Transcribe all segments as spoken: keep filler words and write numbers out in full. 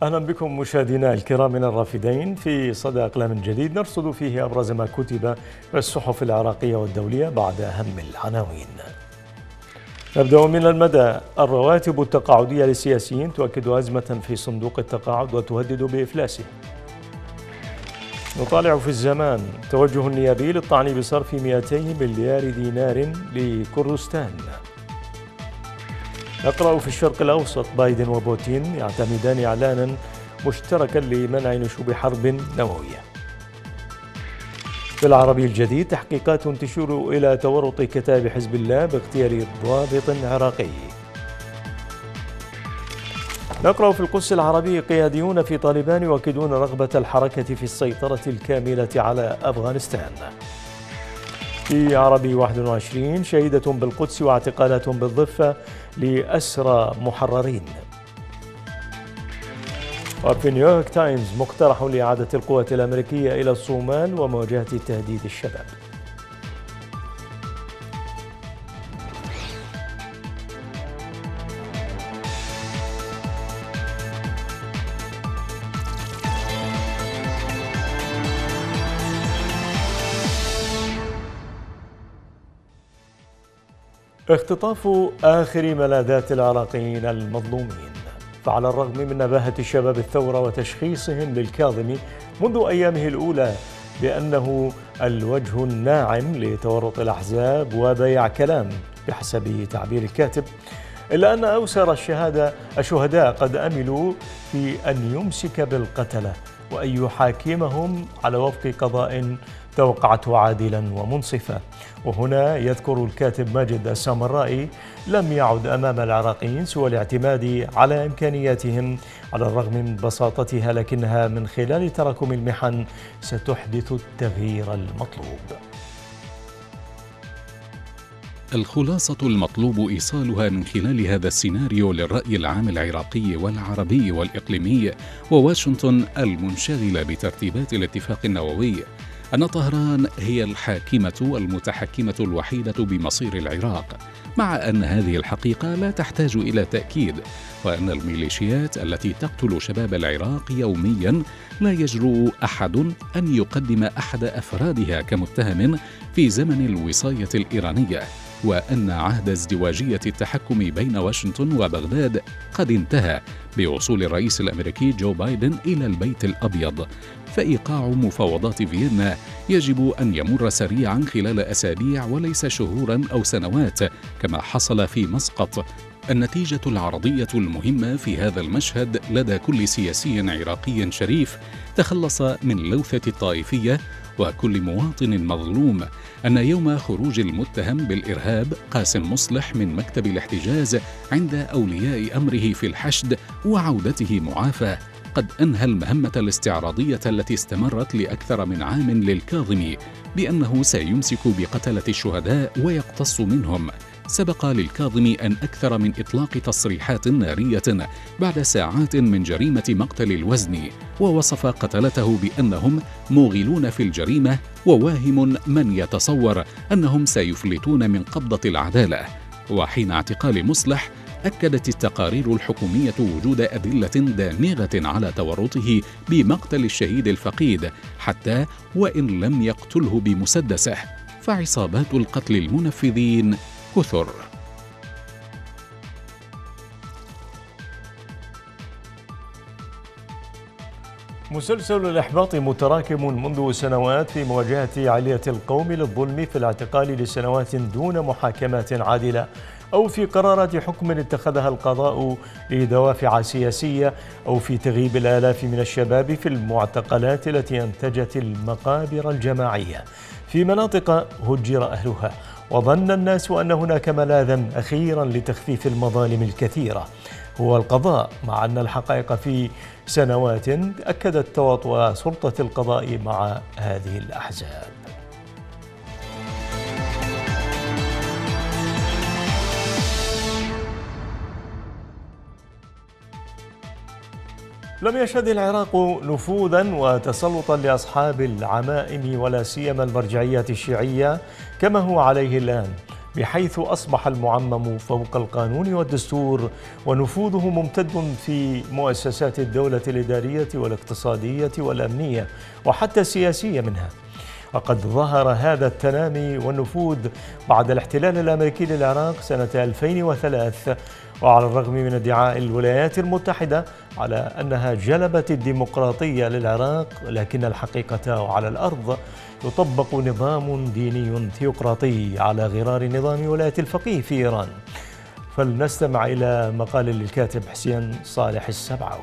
أهلا بكم مشاهدينا الكرام من الرافدين في صدى أقلام جديد نرصد فيه أبرز ما كتب في الصحف العراقية والدولية بعد أهم العناوين. نبدأ من المدى. الرواتب التقاعدية للسياسيين تؤكد أزمة في صندوق التقاعد وتهدد بإفلاسه. نطالع في الزمان. توجه النيابي للطعن بصرف مئتي مليار دينار لكردستان. نقرأ في الشرق الأوسط. بايدن وبوتين يعتمدان إعلانا مشتركا لمنع نشوب حرب نووية. في العربي الجديد. تحقيقات تشير إلى تورط كتائب حزب الله باغتيال ضابط عراقي. نقرأ في القدس العربي. قياديون في طالبان يؤكدون رغبة الحركة في السيطرة الكاملة على أفغانستان. في عربي واحد وعشرين. شهيدة بالقدس واعتقالات بالضفة لأسرى محررين. وفي نيويورك تايمز. مقترح لإعادة القوات الأمريكية إلى الصومال ومواجهة تهديد الشباب. اختطاف آخر ملاذات العراقيين المظلومين. فعلى الرغم من نباهة شباب الثورة وتشخيصهم للكاظمي منذ أيامه الأولى بأنه الوجه الناعم لتورط الأحزاب وبيع كلام بحسب تعبير الكاتب، إلا أن أوسر الشهادة الشهداء قد أملوا في أن يمسك بالقتلة وأن يحاكمهم على وفق قضاء توقعته عادلا ومنصفا. وهنا يذكر الكاتب ماجد السامرائي لم يعد أمام العراقيين سوى الاعتماد على إمكانياتهم على الرغم من بساطتها، لكنها من خلال تراكم المحن ستحدث التغيير المطلوب. الخلاصة المطلوب إيصالها من خلال هذا السيناريو للرأي العام العراقي والعربي والإقليمي وواشنطن المنشغلة بترتيبات الاتفاق النووي أن طهران هي الحاكمة المتحكمة الوحيدة بمصير العراق، مع أن هذه الحقيقة لا تحتاج إلى تأكيد، وأن الميليشيات التي تقتل شباب العراق يوميا لا يجرؤ أحد أن يقدم أحد أفرادها كمتهم في زمن الوصاية الإيرانية، وأن عهد ازدواجية التحكم بين واشنطن وبغداد قد انتهى بوصول الرئيس الأمريكي جو بايدن إلى البيت الأبيض، فإيقاع مفاوضات فيينا يجب أن يمر سريعا خلال أسابيع وليس شهورا أو سنوات كما حصل في مسقط. النتيجة العرضية المهمة في هذا المشهد لدى كل سياسي عراقي شريف تخلص من لوثة الطائفية وكل مواطن مظلوم أن يوم خروج المتهم بالإرهاب قاسم مصلح من مكتب الاحتجاز عند أولياء أمره في الحشد وعودته معافى قد أنهى المهمة الاستعراضية التي استمرت لأكثر من عام للكاظمي بأنه سيمسك بقتلة الشهداء ويقتص منهم. سبق للكاظمي أن أكثر من إطلاق تصريحات نارية بعد ساعات من جريمة مقتل الوزني، ووصف قتلته بأنهم موغلون في الجريمة وواهم من يتصور أنهم سيفلتون من قبضة العدالة. وحين اعتقال مصلح أكدت التقارير الحكومية وجود أدلة دامغة على تورطه بمقتل الشهيد الفقيد حتى وإن لم يقتله بمسدسه، فعصابات القتل المنفذين كثر. مسلسل الإحباط متراكم منذ سنوات في مواجهة علية القوم للظلم في الاعتقال لسنوات دون محاكمات عادلة أو في قرارات حكم اتخذها القضاء لدوافع سياسية أو في تغييب الآلاف من الشباب في المعتقلات التي أنتجت المقابر الجماعية في مناطق هجر أهلها، وظن الناس أن هناك ملاذا أخيرا لتخفيف المظالم الكثيرة هو القضاء، مع أن الحقائق في سنوات أكدت تواطؤ سلطة القضاء مع هذه الأحزاب. لم يشهد العراق نفوذا وتسلطا لأصحاب العمائم ولا سيما المرجعيات الشيعية كما هو عليه الآن، بحيث أصبح المعمم فوق القانون والدستور، ونفوذه ممتد في مؤسسات الدولة الإدارية والاقتصادية والأمنية وحتى السياسية منها. وقد ظهر هذا التنامي والنفوذ بعد الاحتلال الأمريكي للعراق سنة ألفين وثلاثة، وعلى الرغم من ادعاء الولايات المتحدة على أنها جلبت الديمقراطية للعراق، لكن الحقيقة على الأرض يطبق نظام ديني ثيوقراطي على غرار نظام ولاية الفقيه في إيران. فلنستمع إلى مقال للكاتب حسين صالح السبعاوي.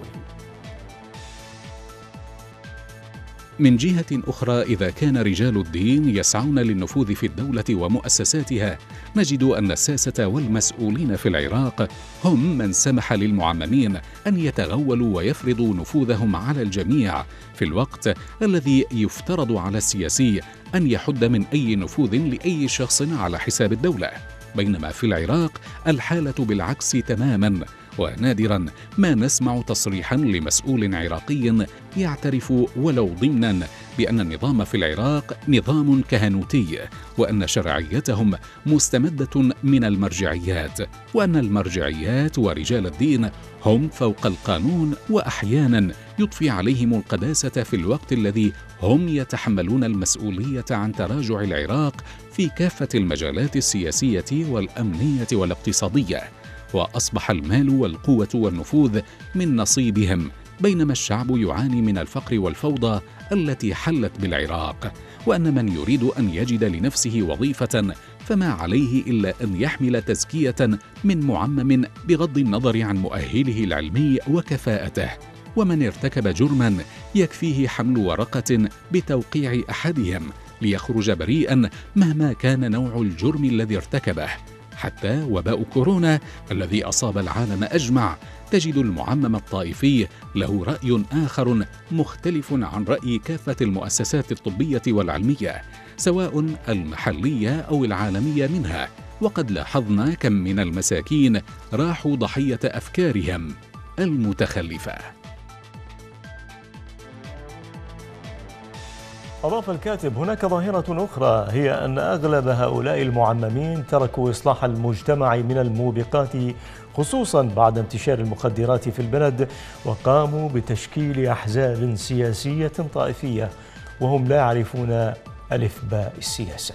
من جهة أخرى، إذا كان رجال الدين يسعون للنفوذ في الدولة ومؤسساتها، نجد أن الساسة والمسؤولين في العراق هم من سمح للمعممين أن يتغولوا ويفرضوا نفوذهم على الجميع، في الوقت الذي يفترض على السياسي أن يحد من أي نفوذ لأي شخص على حساب الدولة. بينما في العراق الحالة بالعكس تماما، ونادرا ما نسمع تصريحا لمسؤول عراقي يعترف ولو ضمنا بأن النظام في العراق نظام كهنوتي، وأن شرعيتهم مستمدة من المرجعيات، وأن المرجعيات ورجال الدين هم فوق القانون، وأحيانا يضفي عليهم القداسة في الوقت الذي هم يتحملون المسؤولية عن تراجع العراق في كافة المجالات السياسية والأمنية والاقتصادية. وأصبح المال والقوة والنفوذ من نصيبهم، بينما الشعب يعاني من الفقر والفوضى التي حلت بالعراق. وأن من يريد أن يجد لنفسه وظيفة فما عليه إلا أن يحمل تزكية من معمم بغض النظر عن مؤهله العلمي وكفاءته. ومن ارتكب جرما يكفيه حمل ورقة بتوقيع أحدهم ليخرج بريئا مهما كان نوع الجرم الذي ارتكبه. حتى وباء كورونا الذي أصاب العالم أجمع تجد المعمم الطائفي له رأي آخر مختلف عن رأي كافة المؤسسات الطبية والعلمية، سواء المحلية أو العالمية منها. وقد لاحظنا كم من المساكين راحوا ضحية أفكارهم المتخلفة. أضاف الكاتب: هناك ظاهرة أخرى، هي أن أغلب هؤلاء المعممين تركوا إصلاح المجتمع من الموبقات، خصوصا بعد انتشار المخدرات في البلد، وقاموا بتشكيل أحزاب سياسية طائفية وهم لا يعرفون ألف باء السياسة.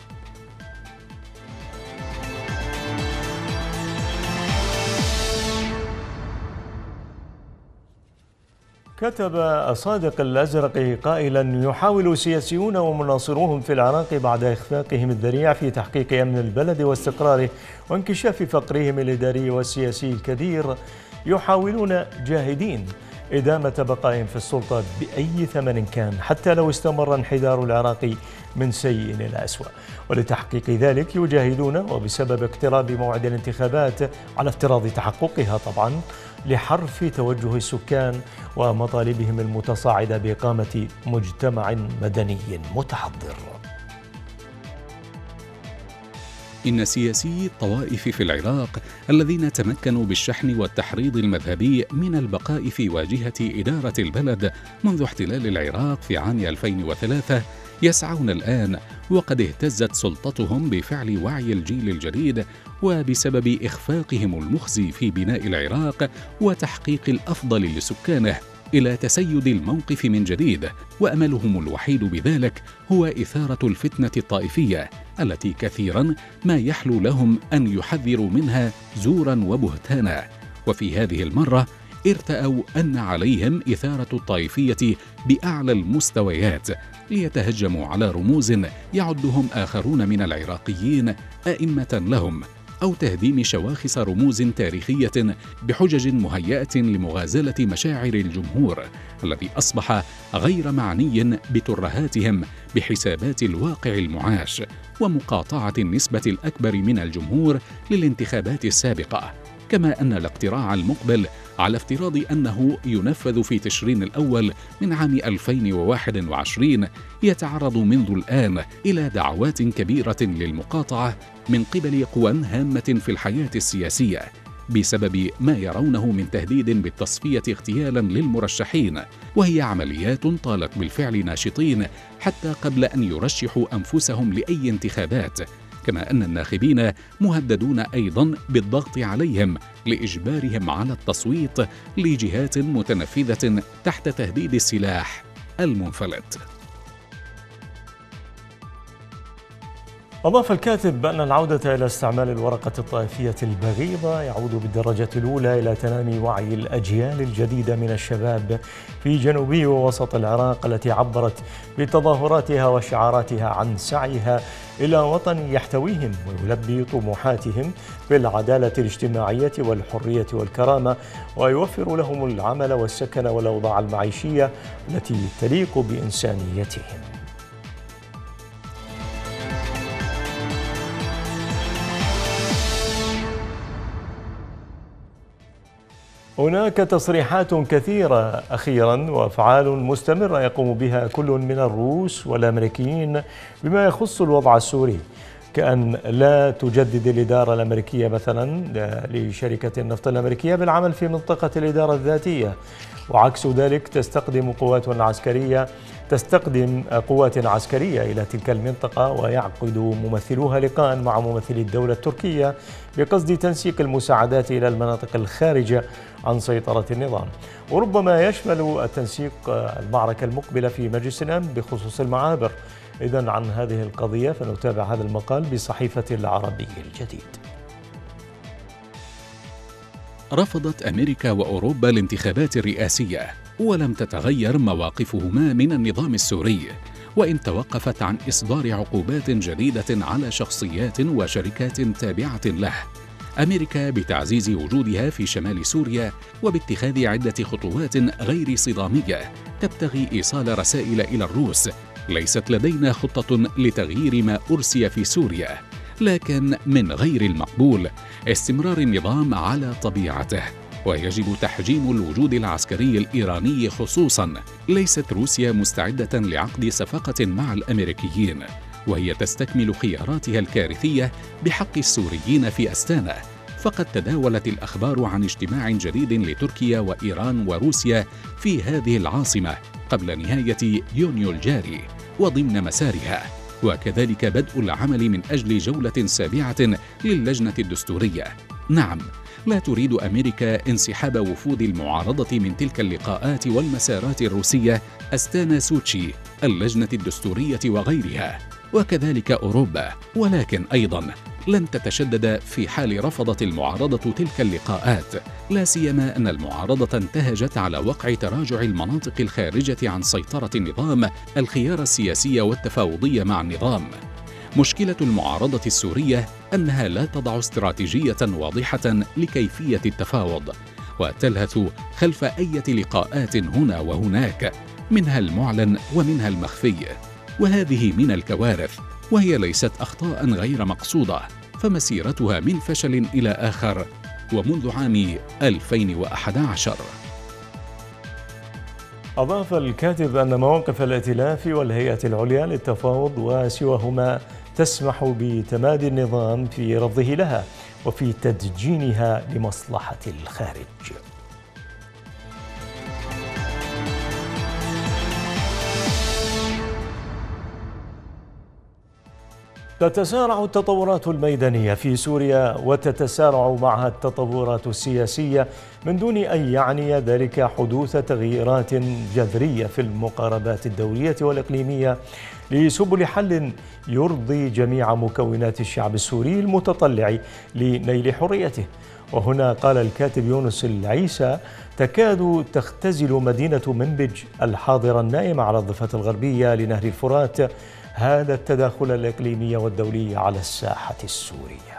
كتب الصادق الأزرقي قائلا: يحاول سياسيون ومناصروهم في العراق بعد إخفاقهم الذريع في تحقيق أمن البلد واستقراره وانكشاف فقرهم الإداري والسياسي الكبير، يحاولون جاهدين إدامة بقائهم في السلطة بأي ثمن كان، حتى لو استمر انحدار العراق من سيء إلى أسوأ. ولتحقيق ذلك يجاهدون، وبسبب اقتراب موعد الانتخابات على افتراض تحققها طبعا، لحرف توجه السكان ومطالبهم المتصاعدة بإقامة مجتمع مدني متحضر. إن سياسي الطوائف في العراق الذين تمكنوا بالشحن والتحريض المذهبي من البقاء في واجهة إدارة البلد منذ احتلال العراق في عام ألفين وثلاثة يسعون الآن، وقد اهتزت سلطتهم بفعل وعي الجيل الجديد وبسبب إخفاقهم المخزي في بناء العراق وتحقيق الأفضل لسكانه، إلى تسيد الموقف من جديد. وأملهم الوحيد بذلك هو إثارة الفتنة الطائفية التي كثيرا ما يحلو لهم أن يحذروا منها زورا وبهتانا. وفي هذه المرة ارتأوا أن عليهم إثارة الطائفية بأعلى المستويات، ليتهجموا على رموز يعدهم آخرون من العراقيين أئمة لهم، أو تهديم شواخص رموز تاريخية بحجج مهيئة لمغازلة مشاعر الجمهور الذي أصبح غير معني بترهاتهم بحسابات الواقع المعاش ومقاطعة النسبة الأكبر من الجمهور للانتخابات السابقة. كما أن الاقتراع المقبل على افتراض أنه ينفذ في تشرين الأول من عام ألفين وواحد وعشرين يتعرض منذ الآن إلى دعوات كبيرة للمقاطعة من قبل قوى هامة في الحياة السياسية، بسبب ما يرونه من تهديد بالتصفية اغتيالا للمرشحين، وهي عمليات طالت بالفعل ناشطين حتى قبل أن يرشحوا أنفسهم لأي انتخابات، كما أن الناخبين مهددون أيضاً بالضغط عليهم لإجبارهم على التصويت لجهات متنفذة تحت تهديد السلاح المنفلت. أضاف الكاتب بأن العودة إلى استعمال الورقة الطائفية البغيضة يعود بالدرجة الأولى إلى تنامي وعي الأجيال الجديدة من الشباب في جنوبي ووسط العراق التي عبرت بتظاهراتها وشعاراتها عن سعيها إلى وطن يحتويهم ويلبي طموحاتهم بالعدالة الاجتماعية والحرية والكرامة، ويوفر لهم العمل والسكن والأوضاع المعيشية التي تليق بإنسانيتهم. هناك تصريحات كثيرة أخيرا وأفعال مستمرة يقوم بها كل من الروس والأمريكيين بما يخص الوضع السوري، كأن لا تجدد الإدارة الأمريكية مثلا لشركة النفط الأمريكية بالعمل في منطقة الإدارة الذاتية، وعكس ذلك تستخدم قوات عسكرية تستخدم قوات عسكرية إلى تلك المنطقة، ويعقد ممثلوها لقاء مع ممثلي الدولة التركية بقصد تنسيق المساعدات إلى المناطق الخارجة عن سيطرة النظام، وربما يشمل التنسيق المعركة المقبلة في مجلس الأمن بخصوص المعابر. إذن عن هذه القضية فنتابع هذا المقال بصحيفة العربي الجديد. رفضت أمريكا وأوروبا الانتخابات الرئاسية، ولم تتغير مواقفهما من النظام السوري، وإن توقفت عن إصدار عقوبات جديدة على شخصيات وشركات تابعة له. أمريكا بتعزيز وجودها في شمال سوريا وباتخاذ عدة خطوات غير صدامية تبتغي إيصال رسائل إلى الروس: ليست لدينا خطة لتغيير ما أرسي في سوريا، لكن من غير المقبول استمرار النظام على طبيعته، ويجب تحجيم الوجود العسكري الإيراني خصوصاً. ليست روسيا مستعدة لعقد صفقة مع الأمريكيين، وهي تستكمل خياراتها الكارثية بحق السوريين في أستانا. فقد تداولت الأخبار عن اجتماع جديد لتركيا وإيران وروسيا في هذه العاصمة قبل نهاية يونيو الجاري وضمن مسارها، وكذلك بدء العمل من أجل جولة سابعة للجنة الدستورية. نعم، لا تريد أمريكا انسحاب وفود المعارضة من تلك اللقاءات والمسارات الروسية أستانا سوتشي، اللجنة الدستورية وغيرها، وكذلك أوروبا، ولكن أيضاً لن تتشدد في حال رفضت المعارضة تلك اللقاءات، لا سيما أن المعارضة انتهجت على وقع تراجع المناطق الخارجة عن سيطرة النظام الخيار السياسي والتفاوضي مع النظام. مشكلة المعارضة السورية أنها لا تضع استراتيجية واضحة لكيفية التفاوض، وتلهث خلف أي لقاءات هنا وهناك، منها المعلن ومنها المخفي، وهذه من الكوارث، وهي ليست أخطاء غير مقصودة، فمسيرتها من فشل إلى آخر ومنذ عام ألفين وأحد عشر. أضاف الكاتب أن مواقف الائتلاف والهيئة العليا للتفاوض وسواهما تسمح بتمادي النظام في رفضه لها وفي تدجينها لمصلحة الخارج. تتسارع التطورات الميدانية في سوريا وتتسارع معها التطورات السياسية من دون أن يعني ذلك حدوث تغييرات جذرية في المقاربات الدولية والإقليمية لسبل حل يرضي جميع مكونات الشعب السوري المتطلع لنيل حريته. وهنا قال الكاتب يونس العيسى: تكاد تختزل مدينة منبج الحاضرة النائمة على الضفة الغربية لنهر الفرات هذا التداخل الإقليمي والدولي على الساحة السورية.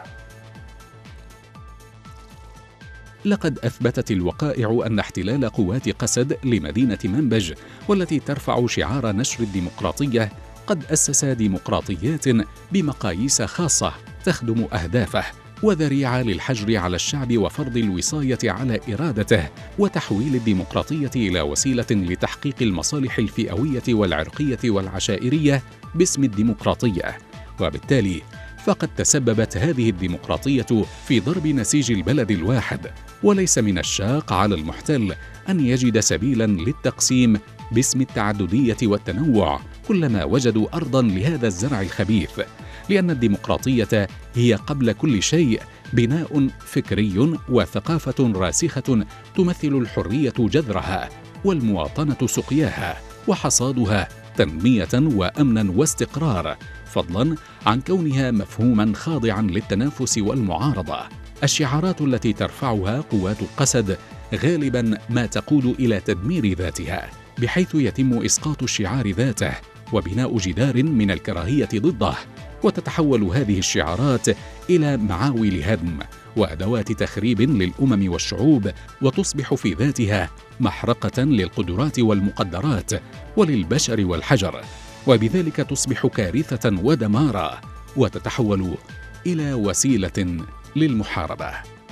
لقد أثبتت الوقائع أن احتلال قوات قسد لمدينة منبج، والتي ترفع شعار نشر الديمقراطية، قد أسس ديمقراطيات بمقاييس خاصة تخدم أهدافه، وذريعة للحجر على الشعب وفرض الوصاية على إرادته، وتحويل الديمقراطية إلى وسيلة لتحقيق المصالح الفئوية والعرقية والعشائرية باسم الديمقراطية. وبالتالي فقد تسببت هذه الديمقراطية في ضرب نسيج البلد الواحد، وليس من الشاق على المحتل أن يجد سبيلا للتقسيم باسم التعددية والتنوع كلما وجدوا أرضا لهذا الزرع الخبيث. لأن الديمقراطية هي قبل كل شيء بناء فكري وثقافة راسخة تمثل الحرية جذرها والمواطنة سقياها وحصادها تنمية وأمنا واستقرار، فضلا عن كونها مفهوما خاضعا للتنافس والمعارضة. الشعارات التي ترفعها قوات القسد غالبا ما تقود إلى تدمير ذاتها، بحيث يتم إسقاط الشعار ذاته وبناء جدار من الكراهية ضده، وتتحول هذه الشعارات إلى معاول هدم وأدوات تخريب للأمم والشعوب، وتصبح في ذاتها محرقة للقدرات والمقدرات وللبشر والحجر، وبذلك تصبح كارثة ودمارا وتتحول إلى وسيلة للمحاربة.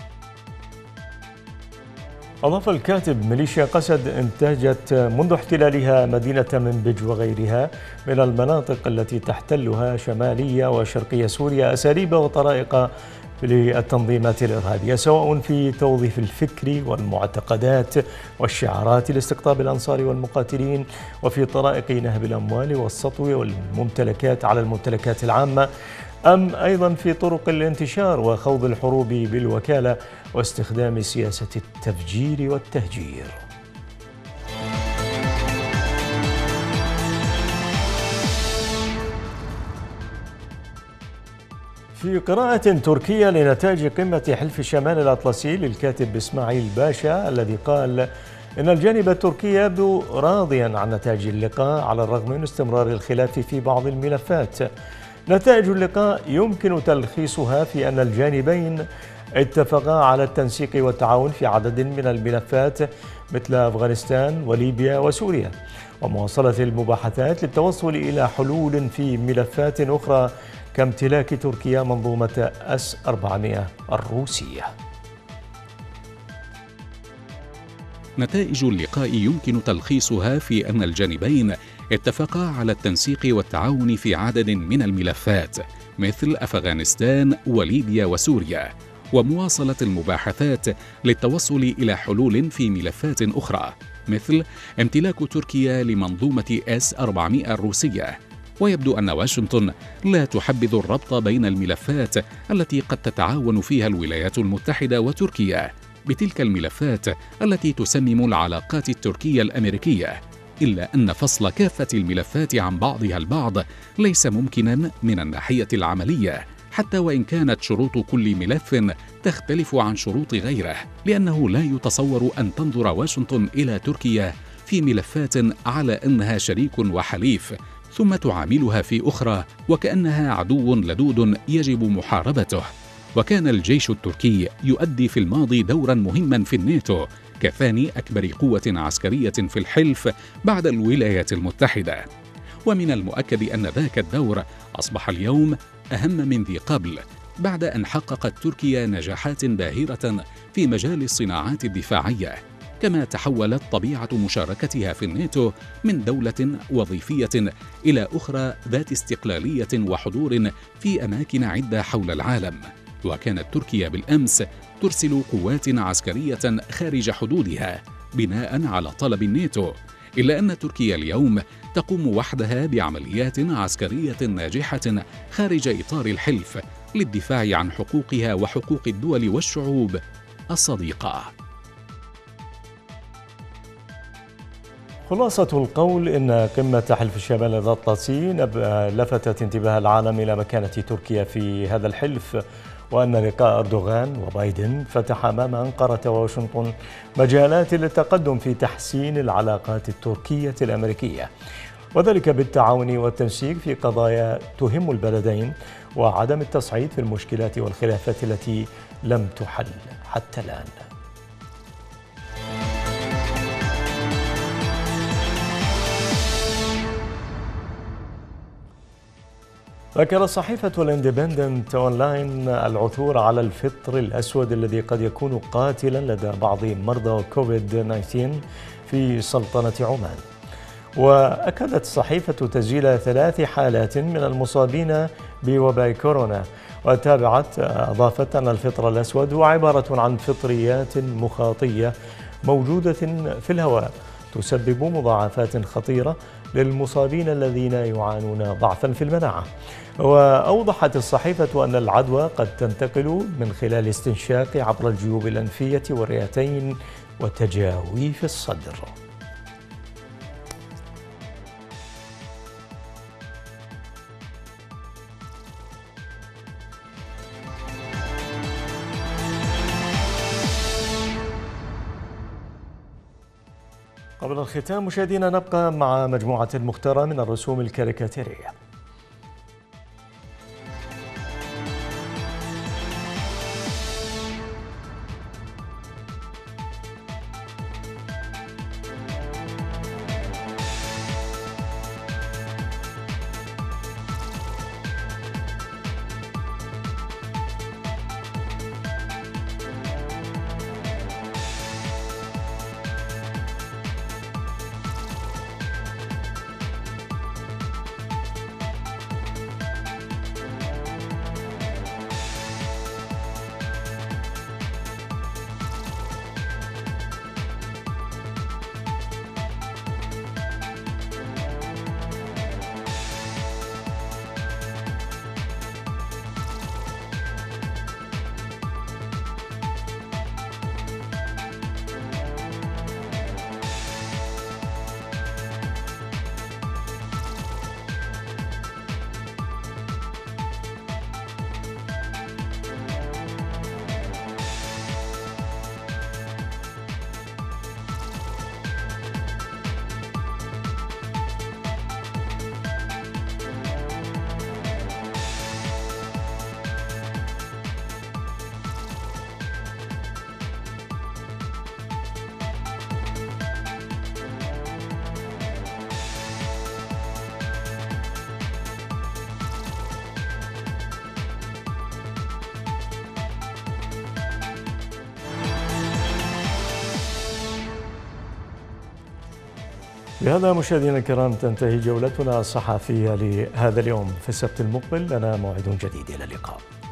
أضاف الكاتب: ميليشيا قسد انتهجت منذ احتلالها مدينة منبج وغيرها من المناطق التي تحتلها شمالية وشرقية سوريا أساليب وطرائق للتنظيمات الإرهابية، سواء في توظيف الفكر والمعتقدات والشعارات لاستقطاب الأنصار والمقاتلين، وفي طرائق نهب الأموال والسطو والممتلكات على الممتلكات العامة، أم أيضا في طرق الانتشار وخوض الحروب بالوكالة واستخدام سياسة التفجير والتهجير. في قراءة تركية لنتائج قمة حلف الشمال الأطلسي للكاتب إسماعيل باشا، الذي قال إن الجانب التركي يبدو راضيا عن نتائج اللقاء على الرغم من استمرار الخلاف في بعض الملفات. نتائج اللقاء يمكن تلخيصها في أن الجانبين اتفقا على التنسيق والتعاون في عدد من الملفات مثل أفغانستان وليبيا وسوريا، ومواصلة المباحثات للتوصل إلى حلول في ملفات أخرى كامتلاك تركيا منظومة إس أربعمائة الروسية. نتائج اللقاء يمكن تلخيصها في أن الجانبين اتفقا على التنسيق والتعاون في عدد من الملفات مثل أفغانستان وليبيا وسوريا، ومواصلة المباحثات للتوصل إلى حلول في ملفات أخرى مثل امتلاك تركيا لمنظومة إس أربعمائة الروسية. ويبدو أن واشنطن لا تحبذ الربط بين الملفات التي قد تتعاون فيها الولايات المتحدة وتركيا بتلك الملفات التي تسمم العلاقات التركية الأمريكية، إلا أن فصل كافة الملفات عن بعضها البعض ليس ممكنا من الناحية العملية، حتى وإن كانت شروط كل ملف تختلف عن شروط غيره، لأنه لا يتصور أن تنظر واشنطن إلى تركيا في ملفات على أنها شريك وحليف ثم تعاملها في أخرى وكأنها عدو لدود يجب محاربته. وكان الجيش التركي يؤدي في الماضي دورا مهما في الناتو كثاني أكبر قوة عسكرية في الحلف بعد الولايات المتحدة، ومن المؤكد أن ذاك الدور أصبح اليوم أهم من ذي قبل بعد أن حققت تركيا نجاحات باهرة في مجال الصناعات الدفاعية، كما تحولت طبيعة مشاركتها في الناتو من دولة وظيفية إلى أخرى ذات استقلالية وحضور في أماكن عدة حول العالم. وكانت تركيا بالأمس ترسل قوات عسكرية خارج حدودها بناء على طلب الناتو، إلا أن تركيا اليوم تقوم وحدها بعمليات عسكرية ناجحة خارج إطار الحلف للدفاع عن حقوقها وحقوق الدول والشعوب الصديقة. خلاصة القول إن قمة حلف الشمال الأطلسي لفتت انتباه العالم إلى مكانة تركيا في هذا الحلف، وأن لقاء أردوغان وبايدن فتح أمام أنقرة وواشنطن مجالات للتقدم في تحسين العلاقات التركية الأمريكية، وذلك بالتعاون والتنسيق في قضايا تهم البلدين، وعدم التصعيد في المشكلات والخلافات التي لم تحل حتى الآن. ذكرت صحيفة الاندبندنت أونلاين العثور على الفطر الأسود الذي قد يكون قاتلا لدى بعض مرضى كوفيد تسعة عشر في سلطنة عمان. وأكدت الصحيفة تسجيل ثلاث حالات من المصابين بوباء كورونا، وتابعت أضافت أن الفطر الأسود هو عبارة عن فطريات مخاطية موجودة في الهواء تسبب مضاعفات خطيرة للمصابين الذين يعانون ضعفا في المناعة. وأوضحت الصحيفة أن العدوى قد تنتقل من خلال استنشاق عبر الجيوب الأنفية والرئتين وتجاويف الصدر. قبل الختام مشاهدينا نبقى مع مجموعة مختارة من الرسوم الكاريكاتيرية. بهذا مشاهدينا الكرام تنتهي جولتنا الصحفية لهذا اليوم. في السبت المقبل لنا موعد جديد. إلى اللقاء.